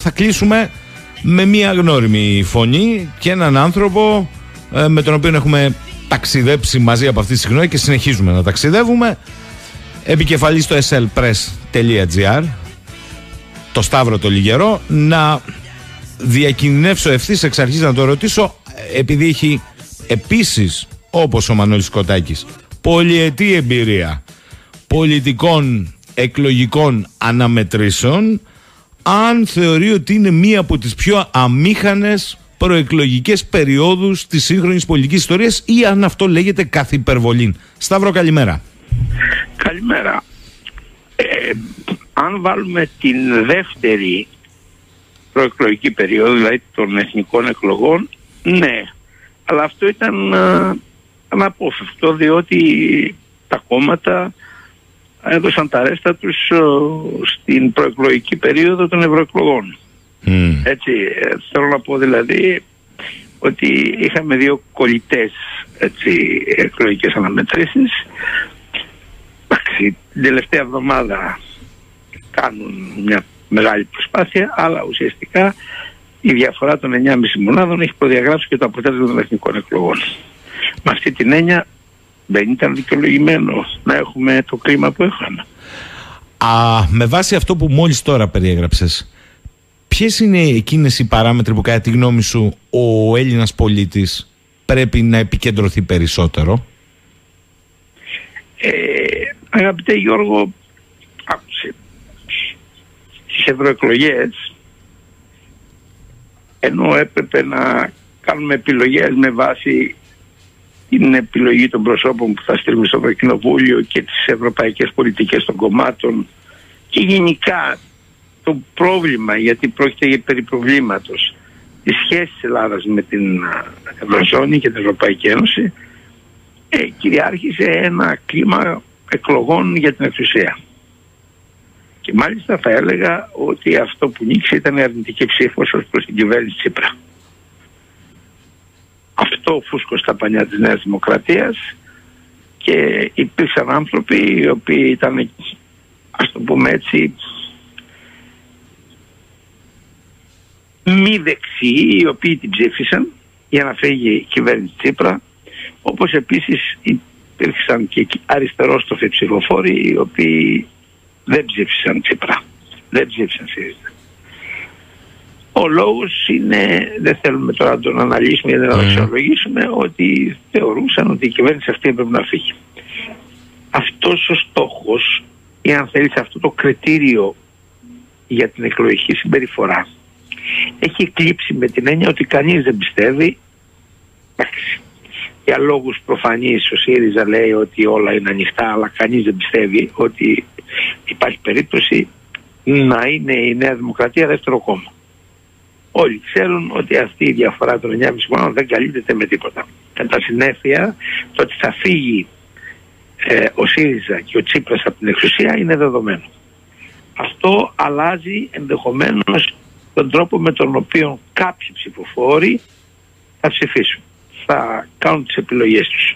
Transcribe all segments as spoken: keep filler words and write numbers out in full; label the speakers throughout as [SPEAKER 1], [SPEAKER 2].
[SPEAKER 1] θα κλείσουμε με μία γνώριμη φωνή και έναν άνθρωπο ε, με τον οποίο έχουμε ταξιδέψει μαζί από αυτή τη στιγμή και συνεχίζουμε να ταξιδεύουμε. Επικεφαλής στο ες ελ πρες τελεία τζι άρ, το Σταύρο το Λιγερό. Να διακινδυνεύσω ευθύς εξ αρχής να το ρωτήσω, επειδή έχει επίσης, όπως ο Μανώλης Κοτάκης, πολυετή εμπειρία πολιτικών εκλογικών αναμετρήσεων, αν θεωρεί ότι είναι μία από τις πιο αμήχανες προεκλογικές περιόδους της σύγχρονης πολιτικής ιστορίας ή αν αυτό λέγεται καθ' υπερβολή. Σταύρο, καλημέρα.
[SPEAKER 2] Καλημέρα. Ε, αν βάλουμε την δεύτερη προεκλογική περίοδο, δηλαδή των εθνικών εκλογών, ναι. Αλλά αυτό ήταν α, αναπόφευκτο, διότι τα κόμματα έδωσαν τα ρέστα τους α, στην προεκλογική περίοδο των ευρωεκλογών. Mm. Έτσι, ε, θέλω να πω δηλαδή ότι είχαμε δύο κολλητές έτσι, εκλογικές αναμετρήσεις. Εντάξει, την τελευταία εβδομάδα κάνουν μια μεγάλη προσπάθεια, αλλά ουσιαστικά η διαφορά των εννιά κόμμα πέντε μονάδων έχει προδιαγράψει και το αποτέλεσμα των εθνικών εκλογών. Με αυτή την έννοια δεν ήταν δικαιολογημένο να έχουμε το κλίμα που είχαμε.
[SPEAKER 1] Α, με βάση αυτό που μόλις τώρα περιέγραψες, ποιες είναι εκείνες οι παράμετροι που κατά τη γνώμη σου ο Έλληνας πολίτης πρέπει να επικεντρωθεί περισσότερο?
[SPEAKER 2] Ε, αγαπητέ Γιώργο, άκουσε. Στις ευρωεκλογές, ενώ έπρεπε να κάνουμε επιλογές με βάση την επιλογή των προσώπων που θα στείλουμε στο Ευρωκοινοβούλιο και τις ευρωπαϊκές πολιτικές των κομμάτων και γενικά το πρόβλημα, γιατί πρόκειται για περί προβλήματος, τις σχέσεις της Ελλάδας με την Ευρωζώνη και την Ευρωπαϊκή Ένωση, ε, κυριάρχησε ένα κλίμα εκλογών για την εξουσία. Και μάλιστα θα έλεγα ότι αυτό που νίκησε ήταν η αρνητική ψήφος ως προς την κυβέρνηση Τσίπρα. Αυτό φούσκωσε στα πανιά της Νέας Δημοκρατίας και υπήρξαν άνθρωποι οι οποίοι ήταν, ας το πούμε έτσι, μη δεξιοί, οι οποίοι την ψήφισαν για να φύγει η κυβέρνηση Τσίπρα, όπως επίσης υπήρξαν και αριστερόστροφοι ψηφοφόροι οι οποίοι δεν ψήφισαν Τσίπρα, δεν ψήφισαν ΣΥΡΙΖΑ. Ο λόγος είναι, δεν θέλουμε τώρα να τον αναλύσουμε για να τον αξιολογήσουμε, ότι θεωρούσαν ότι η κυβέρνηση αυτή έπρεπε να φύγει. Αυτός ο στόχος, ή αν θέλεις αυτό το κριτήριο για την εκλογική συμπεριφορά, έχει εκλείψει με την έννοια ότι κανείς δεν πιστεύει, εντάξει, για λόγους προφανείς ο ΣΥΡΙΖΑ λέει ότι όλα είναι ανοιχτά, αλλά κανείς δεν πιστεύει ότι υπάρχει περίπτωση να είναι η Νέα Δημοκρατία δεύτερο κόμμα. Όλοι ξέρουν ότι αυτή η διαφορά των εννιά κόμμα πέντε μονάδων δεν καλύπτεται με τίποτα. Κατά συνέπεια, το ότι θα φύγει ε, ο ΣΥΡΙΖΑ και ο Τσίπρας από την εξουσία είναι δεδομένο. Αυτό αλλάζει ενδεχομένως τον τρόπο με τον οποίο κάποιοι ψηφοφόροι θα ψηφίσουν, θα κάνουν τις επιλογές τους.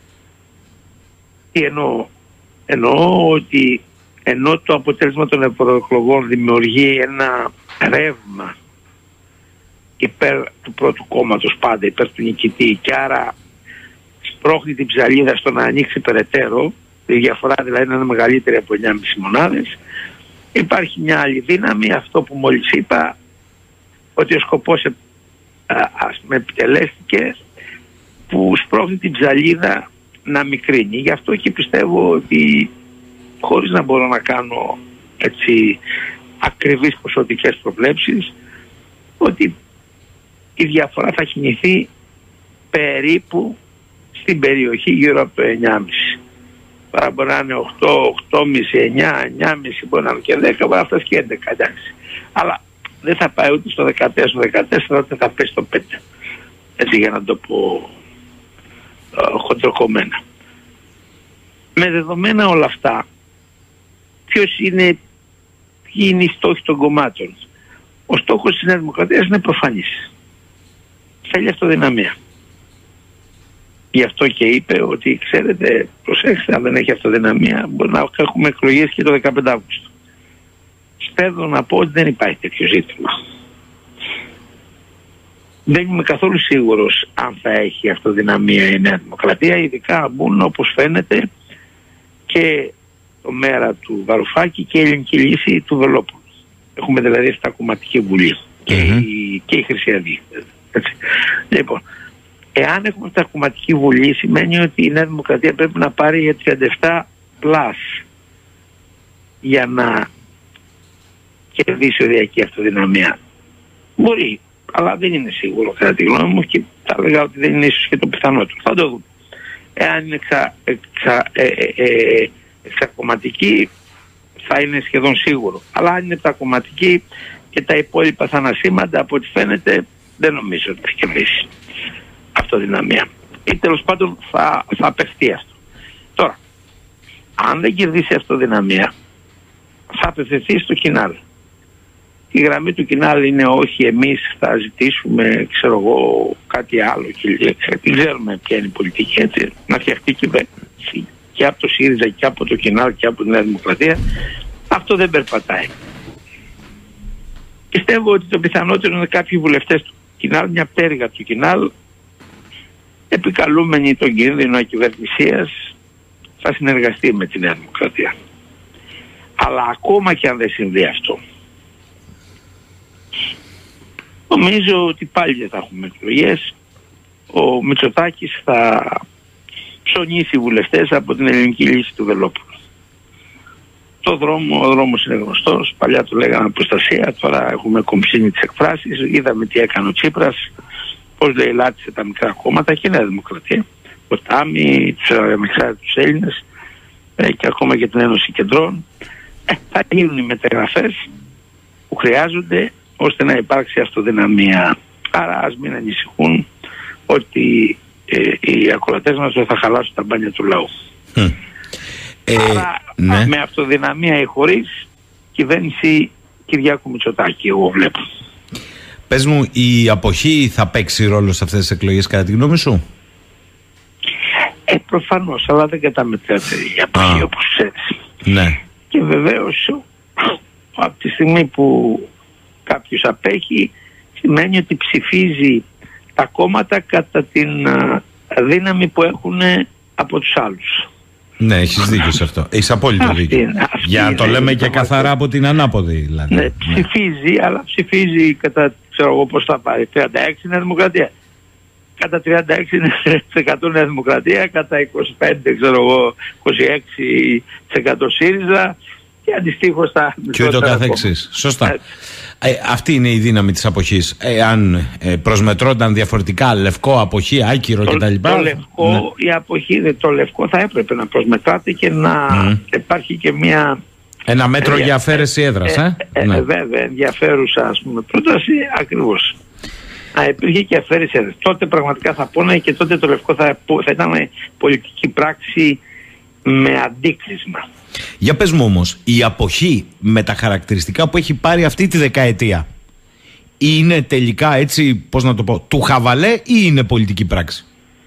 [SPEAKER 2] Τι εννοώ? Εννοώ ότι ενώ το αποτέλεσμα των ευρωεκλογών δημιουργεί ένα ρεύμα υπέρ του πρώτου κόμματος, πάντα υπέρ του νικητή, και άρα σπρώχνει την ψαλίδα στο να ανοίξει περαιτέρω, η διαφορά δηλαδή να είναι μεγαλύτερη από εννιά κόμμα πέντε μονάδες, υπάρχει μια άλλη δύναμη, αυτό που μόλις είπα, ότι ο σκοπός ας πούμε επιτελέστηκε, που σπρώχνει την ψαλίδα να μικρύνει. Γι' αυτό και πιστεύω ότι, χωρίς να μπορώ να κάνω έτσι ακριβείς ποσοτικές προβλέψεις, ότι η διαφορά θα κινηθεί περίπου στην περιοχή γύρω από το εννιά κόμμα πέντε. Τώρα μπορεί να είναι οκτώ, οκτώ κόμμα πέντε, εννιά, εννιά κόμμα πέντε, μπορεί να είναι και δέκα, μπορεί να φτάσει και έντεκα, εντάξει. Αλλά δεν θα πάει ούτε στο δεκατέσσερα, στο δεκατέσσερα, ούτε θα πέσει στο πέντε. Έτσι, για να το πω uh, χοντροκομμένα. Με δεδομένα όλα αυτά, ποιος είναι, ποιοι είναι οι στόχοι των κομμάτων? Ο στόχος της Νέας Δημοκρατίας είναι προφανής. Θέλει αυτοδυναμία. Γι' αυτό και είπε ότι, ξέρετε, προσέξτε, αν δεν έχει αυτοδυναμία μπορεί να έχουμε εκλογές και το δεκαπέντε Αυγούστου. Σπέρδω να πω ότι δεν υπάρχει τέτοιο ζήτημα. δεν είμαι καθόλου σίγουρος αν θα έχει αυτοδυναμία η Νέα Δημοκρατία, ειδικά αν μπουν όπως φαίνεται και το μέρα του Βαρουφάκη και η Ελληνική Λύση του Βελόπουλου. Έχουμε δηλαδή επτακομματική βουλή και, mm-hmm. η, και η Χρυσή Αυγή. Έτσι. Λοιπόν, εάν έχουμε επτακομματική βουλή σημαίνει ότι η Νέα Δημοκρατία πρέπει να πάρει για τριάντα επτά πλας για να κερδίσει οριακή αυτοδυναμία. Μπορεί, αλλά δεν είναι σίγουρο κατά τη γνώμη μου και θα έλεγα ότι δεν είναι ίσως και το πιθανότερο. Θα το δούμε. Εάν είναι εξα, εξα, ε, ε, ε, εξακομματική θα είναι σχεδόν σίγουρο. Αλλά αν είναι επτακομματική και τα υπόλοιπα θα ανασήμαντα, από ό,τι φαίνεται δεν νομίζω ότι θα κερδίσει αυτοδυναμία. Ή τέλος πάντων θα, θα απεχθεί αυτό. Τώρα, αν δεν κερδίσει αυτοδυναμία θα απευθυνθεί στο Κινάλ. Η γραμμή του Κινάλ είναι όχι εμείς θα ζητήσουμε ξέρω εγώ κάτι άλλο και δεν ξέρουμε ποια είναι η πολιτική, έτσι, να φτιαχτεί κυβέρνηση και από το ΣΥΡΙΖΑ και από το Κινάλ και από τη Νέα Δημοκρατία. Αυτό δεν περπατάει. Πιστεύω ότι το πιθανότερο είναι κάποιοι βουλευτές του Κινάλ, μια πτέρυγα του Κινάλ, επικαλούμενοι τον κίνδυνο ακυβερνησίας, θα συνεργαστεί με τη Νέα Δημοκρατία. Αλλά ακόμα και αν δεν συμβεί αυτό, νομίζω ότι πάλι δεν θα έχουμε εκλογές. Ο Μητσοτάκης θα ψωνίσει βουλευτές από την Ελληνική Λύση του Βελόπουλου. Το δρόμο, ο δρόμος είναι γνωστός. Παλιά του λέγανε αποστασία, τώρα έχουμε κομψίνει τις εκφράσεις. Είδαμε τι έκανε ο Τσίπρας, πώς λαιλάτισε τα μικρά κόμματα και η Νέα Δημοκρατία. Ο Τάμι, τους ανεξάρτητους Έλληνες ε, και ακόμα και την Ένωση Κεντρών. Ε, θα γίνουν οι μεταγραφές που χρειάζονται ώστε να υπάρξει αυτοδυναμία. Άρα ας μην ανησυχούν ότι ε, οι ακροατές μας δεν θα χαλάσουν τα μπάνια του λαού. Mm. Άρα ε, ναι. με αυτοδυναμία ή χωρίς κυβέρνηση Κυριάκου Μητσοτάκη εγώ βλέπω.
[SPEAKER 1] Πες μου, η αποχή θα παίξει ρόλο σε αυτές τις εκλογές κατά τη γνώμη σου?
[SPEAKER 2] Ε, προφανώς, αλλά δεν καταμετράται η αποχή ah. όπως ξέρεις.
[SPEAKER 1] Ναι.
[SPEAKER 2] Και βεβαίως από τη στιγμή που κάποιος απέχει σημαίνει ότι ψηφίζει τα κόμματα κατά την α, δύναμη που έχουν από τους άλλους. Ναι,
[SPEAKER 1] έχεις δίκιο σε αυτό. Έχεις απόλυτο αυτή δίκιο. Είναι, για να το λέμε είναι, και καθαρά από την ανάποδη δηλαδή.
[SPEAKER 2] Ναι, ψηφίζει, ναι. αλλά ψηφίζει κατά, ξέρω εγώ πώς θα πάρει, τριάντα έξι Νέα Δημοκρατία. Κατά τριάντα έξι τοις εκατό Νέα Δημοκρατία, κατά είκοσι πέντε ξέρω εγώ, είκοσι έξι τοις εκατό ΣΥΡΙΖΑ και αντιστοίχως θα...
[SPEAKER 1] Και ούτω καθεξής. Σωστά. Ε, αυτή είναι η δύναμη της αποχής. Ε, αν ε, προσμετρώνταν διαφορετικά λευκό, αποχή, άκυρο κτλ.
[SPEAKER 2] Το λευκό, ναι. η αποχή, το λευκό θα έπρεπε να προσμετράται και να mm. υπάρχει και μια...
[SPEAKER 1] Ένα μέτρο ε, για αφαίρεση έδρας, ε, ε,
[SPEAKER 2] ε,
[SPEAKER 1] ναι.
[SPEAKER 2] ε, βέβαια, ενδιαφέρουσα ας πούμε πρόταση, ακριβώς. Να υπήρχε και αφαίρεση έδρας. Τότε πραγματικά θα πούνε και τότε το λευκό θα, θα ήταν πολιτική πράξη με αντίκρισμα.
[SPEAKER 1] Για πες μου όμως, η αποχή με τα χαρακτηριστικά που έχει πάρει αυτή τη δεκαετία είναι τελικά έτσι, πώς να το πω, του χαβαλέ ή είναι πολιτική πράξη?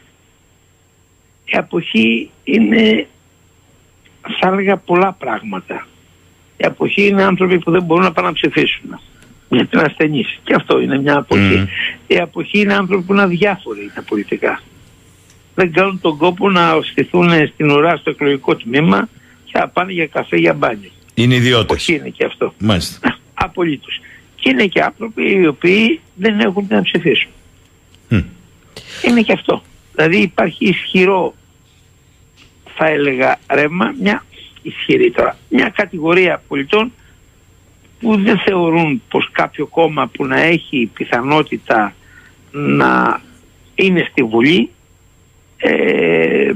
[SPEAKER 2] Η αποχή είναι, θα έλεγα, πολλά πράγματα. Η αποχή είναι άνθρωποι που δεν μπορούν να πάνε να ψηφίσουν γιατί είναι ασθενείς. Και αυτό είναι μια αποχή. Mm. Η αποχή είναι άνθρωποι που είναι αδιάφοροι τα πολιτικά. Δεν κάνουν τον κόπο να στηθούν στην ουρά στο εκλογικό τμήμα και να πάνε για καφέ, για μπάνιο.
[SPEAKER 1] Είναι ιδιώτες.
[SPEAKER 2] Όχι είναι και αυτό.
[SPEAKER 1] Μάλιστα.
[SPEAKER 2] Απολύτως. Και είναι και άνθρωποι οι οποίοι δεν έχουν να ψηφίσουν. Mm. Είναι και αυτό. Δηλαδή υπάρχει ισχυρό, θα έλεγα, ρεύμα, μια ισχυρή τώρα, μια κατηγορία πολιτών που δεν θεωρούν πως κάποιο κόμμα που να έχει πιθανότητα να είναι στη Βουλή ε,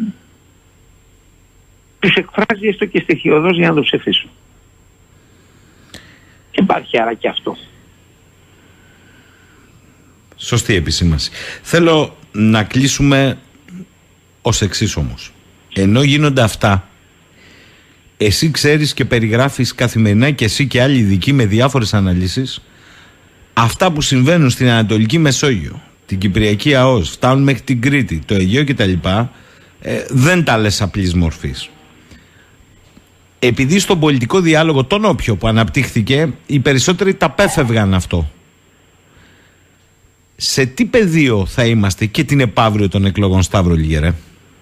[SPEAKER 2] τους εκφράζει έστω και στοιχειωδώς για να το ψηφίσουν. Υπάρχει άρα και αυτό.
[SPEAKER 1] Σωστή επισήμαση. Θέλω να κλείσουμε ως εξής όμως. Ενώ γίνονται αυτά, εσύ ξέρεις και περιγράφεις καθημερινά και εσύ και άλλοι ειδικοί με διάφορες αναλύσεις αυτά που συμβαίνουν στην Ανατολική Μεσόγειο, την Κυπριακή ΑΟΣ, φτάνουν μέχρι την Κρήτη, το Αιγαίο κτλ. Ε, δεν τα λες απλής μορφής. Επειδή στον πολιτικό διάλογο τον όποιο που αναπτύχθηκε οι περισσότεροι τα πέφευγαν αυτό. σε τι πεδίο θα είμαστε και την επαύριο των εκλογών, Σταύρο Λιγερέ?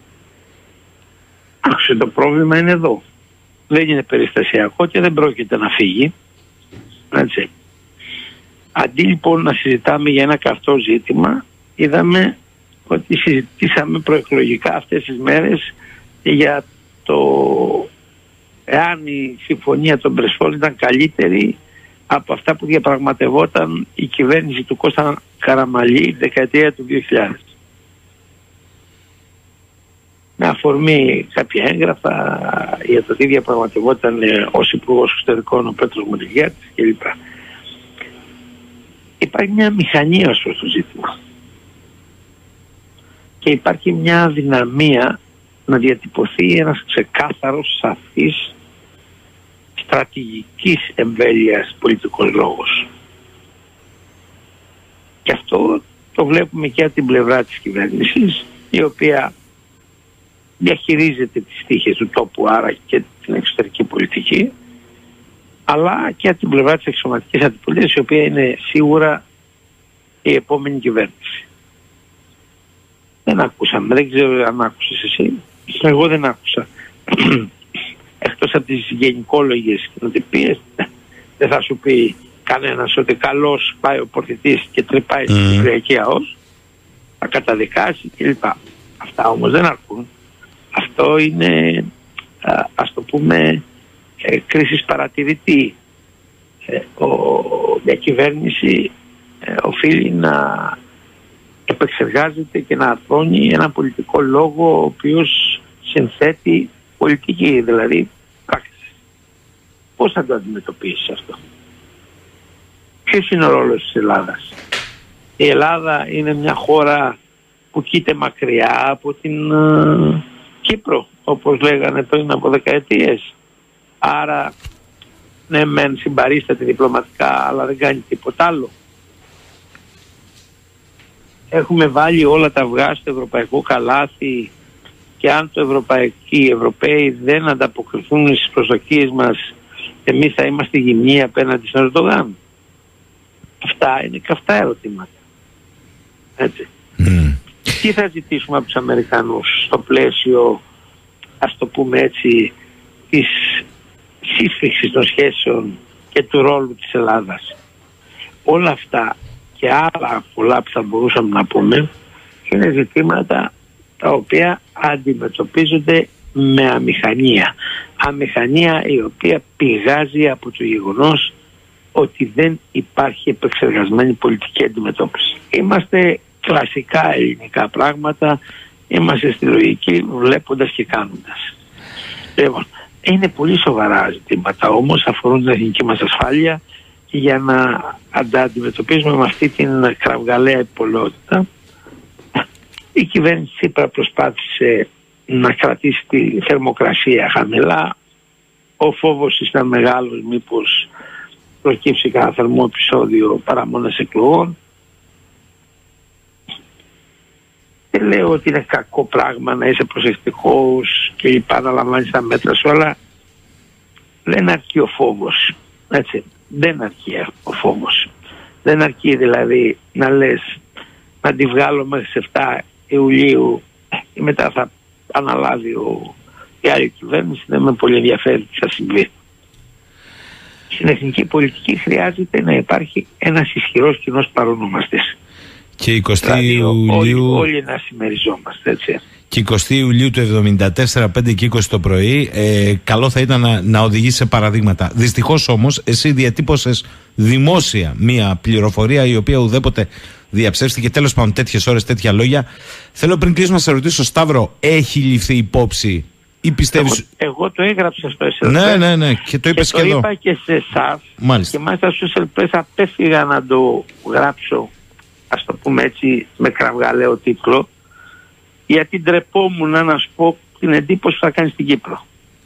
[SPEAKER 2] Άξε, το πρόβλημα είναι εδώ. Δεν είναι περιστασιακό και δεν πρόκειται να φύγει. Έτσι. Αντί λοιπόν να συζητάμε για ένα καυτό ζήτημα, είδαμε ότι συζητήσαμε προεκλογικά αυτές τις μέρες για το εάν η συμφωνία των Πρεσπών ήταν καλύτερη από αυτά που διαπραγματευόταν η κυβέρνηση του Κώστα Καραμανλή τη δεκαετία του δύο χιλιάδες. Με αφορμή κάποια έγγραφα για το τι διαπραγματευόταν ως Υπουργός Εξωτερικών ο Πέτρος Μουτζηγιάτης κλπ. Υπάρχει μια μηχανία στο ζήτημα και υπάρχει μια αδυναμία να διατυπωθεί ένας ξεκάθαρος, σαφής, στρατηγικής εμβέλειας πολιτικός λόγος. Και αυτό το βλέπουμε και από την πλευρά της κυβέρνησης, η οποία διαχειρίζεται τις τύχες του τόπου, άρα και την εξωτερική πολιτική, αλλά και από την πλευρά της εξωματικής αντιπολίτευσης, η οποία είναι σίγουρα η επόμενη κυβέρνηση. Δεν ακούσαμε, δεν ξέρω αν άκουσες εσύ, εγώ δεν άκουσα. Εκτός από τις γενικόλογες κοινοτυπίες, δεν θα σου πει κανένας ότι καλώς πάει ο πορθητής και τρυπάει mm. στην Κυπριακή ΑΟΣ, θα καταδικάσει κλπ. Αυτά όμως δεν αρκούν. Αυτό είναι, α, ας το πούμε, ε, κρίσης παρατηρητή. Ε, ο, μια κυβέρνηση ε, οφείλει να επεξεργάζεται και να αρθρώνει ένα πολιτικό λόγο ο οποίος συνθέτει πολιτική, δηλαδή πράξη. Πώς θα το αντιμετωπίσεις αυτό? Ποιος είναι ο ρόλος της Ελλάδας? Η Ελλάδα είναι μια χώρα που κοίται μακριά από την uh, Κύπρο, όπως λέγανε πριν από δεκαετίες. Άρα ναι μεν συμπαρίσταται διπλωματικά, αλλά δεν κάνει τίποτα άλλο. Έχουμε βάλει όλα τα αυγά στο ευρωπαϊκό καλάθι και αν το ευρωπαϊκοί, οι Ευρωπαίοι δεν ανταποκριθούν στις προσδοκίες μας, εμείς θα είμαστε γυμνοί απέναντι στον Ερντογάν. Αυτά είναι καυτά ερωτήματα. Έτσι. Mm. Τι θα ζητήσουμε από τους Αμερικανούς στο πλαίσιο, ας το πούμε έτσι, της σύσφυξης των σχέσεων και του ρόλου της Ελλάδας? Όλα αυτά και άλλα πολλά που θα μπορούσαμε να πούμε είναι ζητήματα τα οποία αντιμετωπίζονται με αμηχανία. Αμηχανία η οποία πηγάζει από το γεγονός ότι δεν υπάρχει επεξεργασμένη πολιτική αντιμετώπιση. Είμαστε κλασικά ελληνικά πράγματα, είμαστε στη λογική βλέποντας και κάνοντας. Λοιπόν, είναι πολύ σοβαρά ζητήματα όμως, αφορούν την εθνική μας ασφάλεια και για να αντιμετωπίσουμε με αυτή την κραυγαλαία υπολότητα, η κυβέρνηση Τσίπρα προσπάθησε να κρατήσει τη θερμοκρασία χαμηλά. Ο φόβος ήταν μεγάλος μήπως προκύψει κανένα θερμό επεισόδιο παραμονές εκλογών. Δεν λέω ότι είναι κακό πράγμα να είσαι προσεκτικός και λοιπά, να λαμβάνεις τα μέτρα σου, αλλά δεν αρκεί ο φόβος. Έτσι, δεν αρκεί ο φόβος. Δεν αρκεί δηλαδή να λες να τη βγάλω μέχρι τις εφτά Ιουλίου και μετά θα αναλάβει ο, η άλλη κυβέρνηση. Δεν με πολύ ενδιαφέρει τι θα συμβεί. Στην εθνική πολιτική χρειάζεται να υπάρχει ένας ισχυρός κοινός παρονομαστής.
[SPEAKER 1] Και εικοστή
[SPEAKER 2] δηλαδή,
[SPEAKER 1] Ιουλίου... όλοι,
[SPEAKER 2] όλοι να συμμεριζόμαστε, έτσι.
[SPEAKER 1] Και εικοστή Ιουλίου του εβδομήντα τέσσερα, πέντε και είκοσι το πρωί, ε, καλό θα ήταν να, να οδηγήσει σε παραδείγματα. Δυστυχώς όμως, εσύ διατύπωσες δημόσια μία πληροφορία η οποία ουδέποτε διαψεύστηκε. Τέλος πάντων, τέτοιες ώρες, τέτοια λόγια. Θέλω πριν κλείσουμε να σε ρωτήσω, Σταύρο, έχει ληφθεί υπόψη ή πιστεύεις...
[SPEAKER 2] Εγώ, εγώ το έγραψα στο ες ελ πι.
[SPEAKER 1] Ναι, ναι, ναι, και το είπες και,
[SPEAKER 2] και
[SPEAKER 1] εδώ.
[SPEAKER 2] Το είπα και σε εσάς.
[SPEAKER 1] Μάλιστα.
[SPEAKER 2] Και μάλιστα στο ες ελ πι απέφυγα να το γράψω, ας το πούμε έτσι, με κραυγαλαίο τίτλο, γιατί ντρεπόμουν να σου πω την εντύπωση που θα κάνει στην Κύπρο.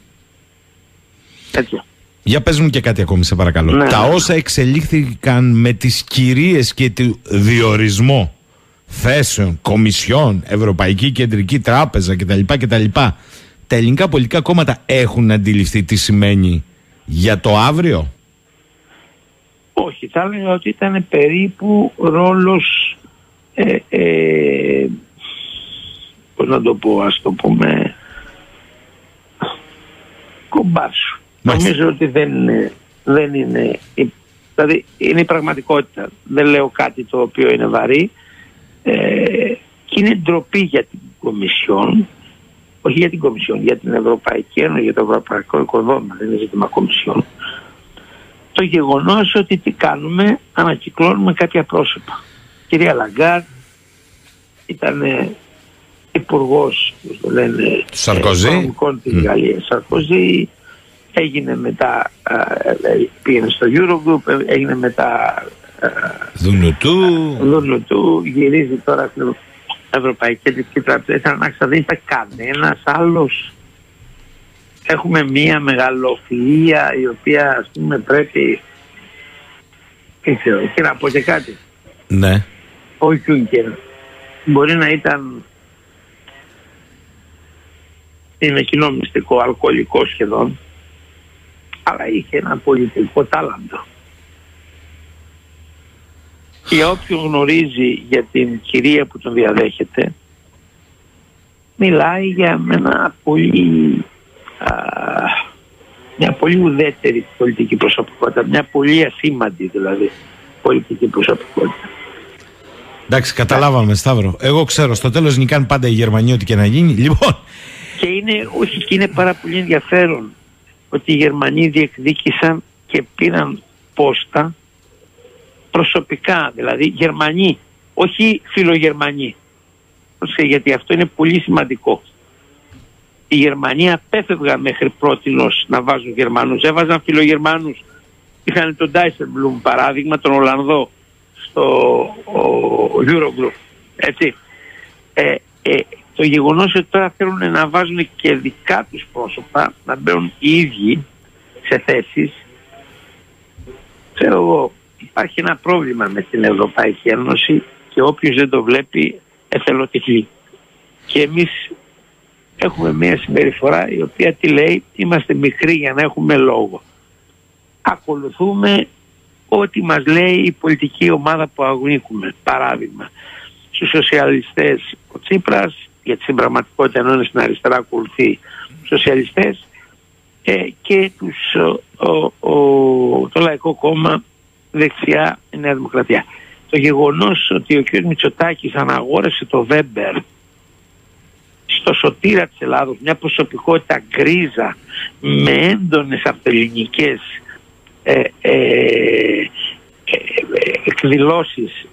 [SPEAKER 2] Έτσι.
[SPEAKER 1] Για πες μου και κάτι ακόμη, σε παρακαλώ.
[SPEAKER 2] Ναι,
[SPEAKER 1] Τα
[SPEAKER 2] ναι.
[SPEAKER 1] όσα εξελίχθηκαν με τις κυρίες και το διορισμό θέσεων, κομισιών, Ευρωπαϊκή Κεντρική Τράπεζα κτλ. κτλ. Τα ελληνικά πολιτικά κόμματα έχουν αντιληφθεί τι σημαίνει για το αύριο?
[SPEAKER 2] Όχι, θα έλεγα ότι ήταν περίπου ρόλος ε, ε, πώς να το πω, ας το πούμε, κομπάρσου. Νομίζω ότι δεν είναι, δεν είναι, δηλαδή είναι η πραγματικότητα. Δεν λέω κάτι το οποίο είναι βαρύ, ε, και είναι ντροπή για την Κομισιόν, όχι για την Κομισιόν, για την Ευρωπαϊκή Ένωση, για το Ευρωπαϊκό Οικοδόμημα, δεν είναι ζήτημα Κομισιόν. Το γεγονός ότι τι κάνουμε, ανακυκλώνουμε κάποια πρόσωπα. Κυρία Λαγκάρντ ήταν υπουργός, πώς το λένε, οικονομικών της mm. Γαλλίας. Σαρκοζή, έγινε μετά, ε, πήγαινε στο Eurogroup, έγινε μετά Δουνουτού, γυρίζει τώρα στην Ευρωπαϊκή Κεντρική Τράπεζα. Δεν ήταν κανένας άλλος. Έχουμε μία μεγαλοφυΐα η οποία, ας πούμε, πρέπει, δεν ξέρω, και να πω και κάτι.
[SPEAKER 1] Ναι.
[SPEAKER 2] Ο Γιούνκερ μπορεί να ήταν, είναι κοινό μυστικό, αλκοολικό σχεδόν, αλλά είχε ένα πολιτικό τάλαντο. Για όποιον γνωρίζει για την κυρία που τον διαδέχεται, μιλάει για ένα πολύ, α, μια πολύ ουδέτερη πολιτική προσωπικότητα, μια πολύ ασήμαντη δηλαδή πολιτική προσωπικότητα.
[SPEAKER 1] Εντάξει, καταλάβαμε, Σταύρο. Εγώ ξέρω, στο τέλος νικάνε πάντα οι Γερμανοί, ό,τι και να γίνει. Λοιπόν.
[SPEAKER 2] Και είναι, όχι, και είναι πάρα πολύ ενδιαφέρον ότι οι Γερμανοί διεκδίκησαν και πήραν πόστα προσωπικά, δηλαδή Γερμανοί, όχι φιλογερμανοί. Γιατί αυτό είναι πολύ σημαντικό. Οι Γερμανοί απέφευγαν μέχρι πρότινος να βάζουν Γερμανούς. Έβαζαν φιλογερμανούς. Είχαν τον Ντάισελμπλουμ παράδειγμα, τον Ολλανδό, στο Eurogroup. Έτσι. Ε, ε, το γεγονός ότι τώρα θέλουν να βάζουν και δικά τους πρόσωπα, να μπαίνουν οι ίδιοι σε θέσεις, ξέρω εγώ, υπάρχει ένα πρόβλημα με την Ευρωπαϊκή Ένωση και όποιος δεν το βλέπει εθελοτυφλεί. Και εμείς έχουμε μια συμπεριφορά η οποία τι λέει, είμαστε μικροί για να έχουμε λόγο. Ακολουθούμε ό,τι μας λέει η πολιτική ομάδα που αγωνίκουμε. Παράδειγμα, στους σοσιαλιστές ο Τσίπρας, γιατί στην πραγματικότητα ενώ είναι στην αριστερά ακολουθεί σοσιαλιστές, ε, και τους, ο, ο, ο, το Λαϊκό Κόμμα δεξιά η Νέα Δημοκρατία. Το γεγονός ότι ο κ. Μητσοτάκης αναγόρευσε το Βέμπερ στο σωτήρα της Ελλάδος, μια προσωπικότητα γκρίζα με έντονες αυτοελληνικές ε, ε, ε, ε, εκδηλώσεις,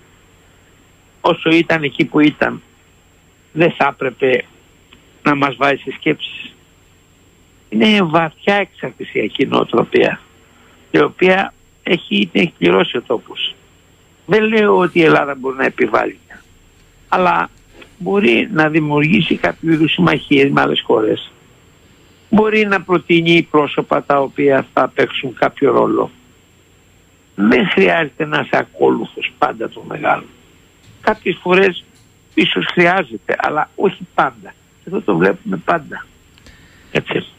[SPEAKER 2] όσο ήταν εκεί που ήταν, δεν θα έπρεπε να μας βάζει σε σκέψεις. Είναι βαθιά εξαρτησιακή νοοτροπία, η οποία έχει, έχει πληρώσει ο τόπος. Δεν λέω ότι η Ελλάδα μπορεί να επιβάλλει, αλλά μπορεί να δημιουργήσει κάποιο είδους συμμαχίες με άλλες χώρες. Μπορεί να προτείνει πρόσωπα τα οποία θα παίξουν κάποιο ρόλο. Δεν χρειάζεται να είσαι ακόλουθος πάντα το μεγάλο. Κάποιες φορές ίσως χρειάζεται, αλλά όχι πάντα. Εδώ το βλέπουμε πάντα. Έτσι.